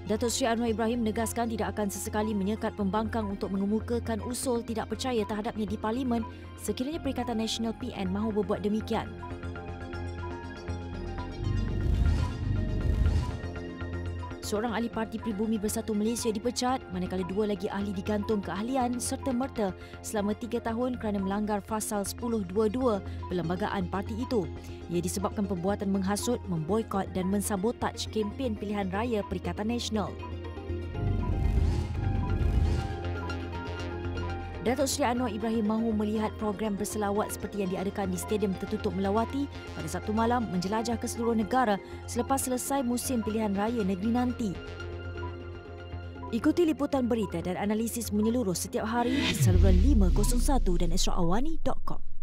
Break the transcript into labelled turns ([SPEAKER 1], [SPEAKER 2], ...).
[SPEAKER 1] Datuk Seri Anwar Ibrahim menegaskan tidak akan sesekali menyekat pembangkang untuk mengemukakan usul tidak percaya terhadapnya di Parlimen sekiranya Perikatan Nasional PN mahu berbuat demikian. Seorang ahli Parti Pribumi Bersatu Malaysia dipecat, manakala dua lagi ahli digantung keahlian serta-merta selama 3 tahun kerana melanggar Fasal 1022 Perlembagaan parti itu. Ia disebabkan perbuatan menghasut, memboikot dan mensabotaj kempen pilihan raya Perikatan Nasional. Datuk Seri Anwar Ibrahim mahu melihat program berselawat seperti yang diadakan di Stadium Tertutup Melawati pada Sabtu malam menjelajah ke seluruh negara selepas selesai musim pilihan raya negeri nanti. Ikuti liputan berita dan analisis menyeluruh setiap hari di saluran 501 dan esraawani.com.